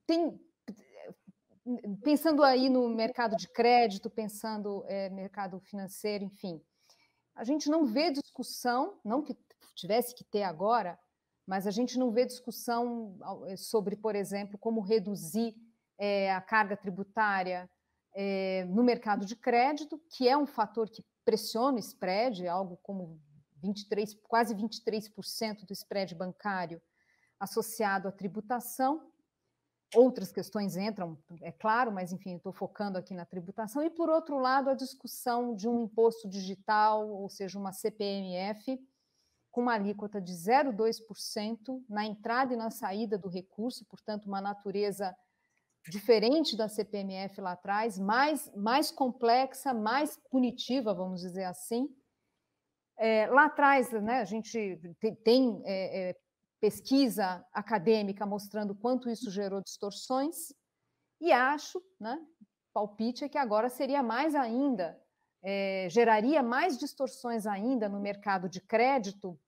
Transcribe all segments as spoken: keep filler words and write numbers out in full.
tem, pensando aí no mercado de crédito, pensando é, mercado financeiro, enfim, a gente não vê discussão, não que tivesse que ter agora, mas a gente não vê discussão sobre, por exemplo, como reduzir é, a carga tributária é, no mercado de crédito, que é um fator que pressiona o spread, algo como vinte e três, quase vinte e três por cento do spread bancário associado à tributação. Outras questões entram, é claro, mas, enfim, estou focando aqui na tributação. E, por outro lado, a discussão de um imposto digital, ou seja, uma C P M F, com uma alíquota de zero vírgula dois por cento na entrada e na saída do recurso, portanto, uma natureza diferente da C P M F lá atrás, mais, mais complexa, mais punitiva, vamos dizer assim. É, lá atrás, né, a gente tem... tem é, é, pesquisa acadêmica mostrando quanto isso gerou distorções, e acho, né, palpite é que agora seria mais ainda, é, geraria mais distorções ainda no mercado de crédito,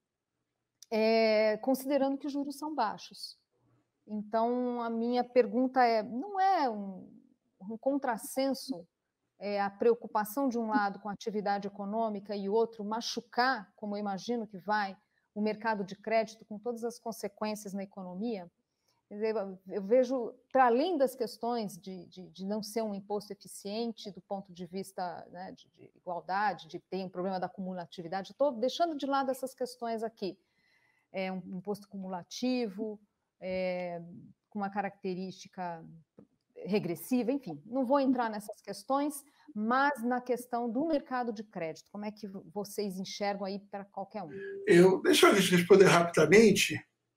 é, considerando que os juros são baixos. Então, a minha pergunta é, não é um, um contrassenso é, a preocupação de um lado com a atividade econômica e outro machucar, como eu imagino que vai, o mercado de crédito com todas as consequências na economia? Quer dizer, eu vejo, para além das questões de, de, de não ser um imposto eficiente do ponto de vista, né, de, de igualdade, de ter um problema da cumulatividade, estou deixando de lado essas questões aqui. É um imposto cumulativo, é, com uma característica regressiva, enfim, não vou entrar nessas questões, mas na questão do mercado de crédito, como é que vocês enxergam aí para qualquer um? Eu, deixa eu responder rapidamente.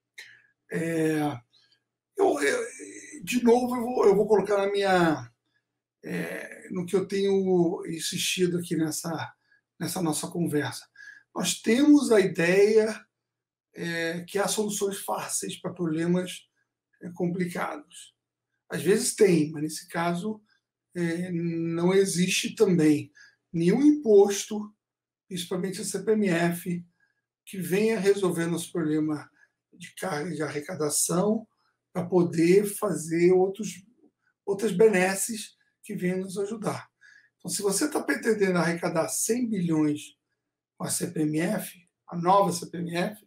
É, eu, eu, de novo, eu vou, eu vou colocar na minha, é, no que eu tenho insistido aqui nessa, nessa nossa conversa. Nós temos a ideia é, que há soluções fáceis para problemas é, complicados. Às vezes tem, mas nesse caso é, não existe também nenhum imposto, principalmente a C P M F, que venha resolver nosso problema de carga de arrecadação para poder fazer outros, outras benesses que venham nos ajudar. Então, se você está pretendendo arrecadar cem bilhões com a C P M F, a nova C P M F,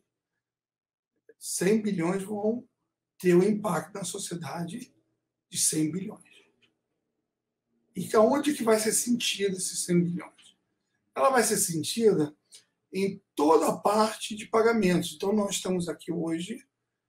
cem bilhões vão ter um impacto na sociedade de cem bilhões. E onde que vai ser sentido esses cem bilhões? Ela vai ser sentida em toda a parte de pagamentos. Então, nós estamos aqui hoje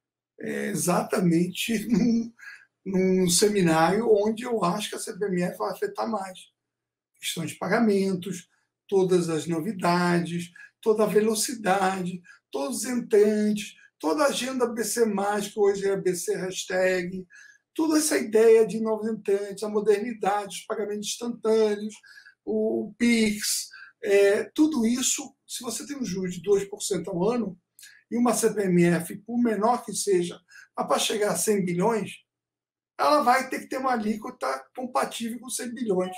é, exatamente num, num seminário onde eu acho que a C P M F vai afetar mais. Questão de pagamentos, todas as novidades, toda a velocidade, todos os entrantes, toda a agenda B C mais, que hoje é B C hashtag, toda essa ideia de novos entrantes, a modernidade, os pagamentos instantâneos, o Pix, é, tudo isso, se você tem um juros de dois por cento ao ano, e uma C P M F, por menor que seja, para chegar a cem bilhões, ela vai ter que ter uma alíquota compatível com cem bilhões,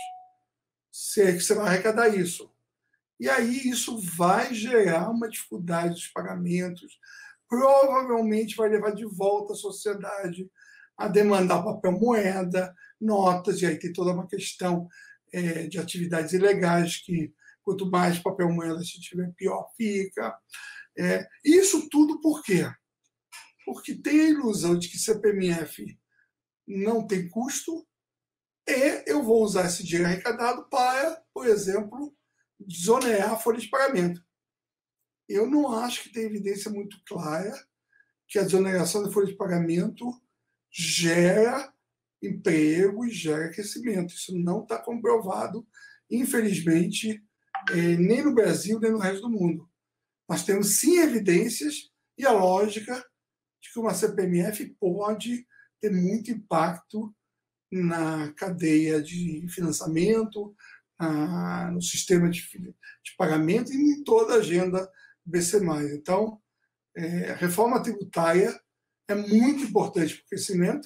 se é que você vai arrecadar isso. E aí isso vai gerar uma dificuldade dos pagamentos, provavelmente vai levar de volta a sociedade a demandar papel moeda, notas, e aí tem toda uma questão é, de atividades ilegais, que quanto mais papel moeda se tiver, pior fica. É, isso tudo por quê? Porque tem a ilusão de que C P M F não tem custo e eu vou usar esse dinheiro arrecadado para, por exemplo, desonerar a folha de pagamento. Eu não acho que tem evidência muito clara que a desoneração da folha de pagamento gera emprego e gera crescimento. Isso não está comprovado, infelizmente, nem no Brasil, nem no resto do mundo. Nós temos sim evidências e a lógica de que uma C P M F pode ter muito impacto na cadeia de financiamento, no sistema de, de pagamento e em toda a agenda B C mais. Então, é, a reforma tributária é muito importante para o crescimento,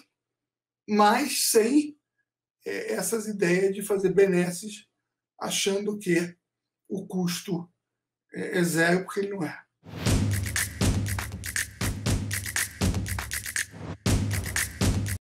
mas sem é, essas ideias de fazer benesses achando que o custo é, é zero, porque ele não é.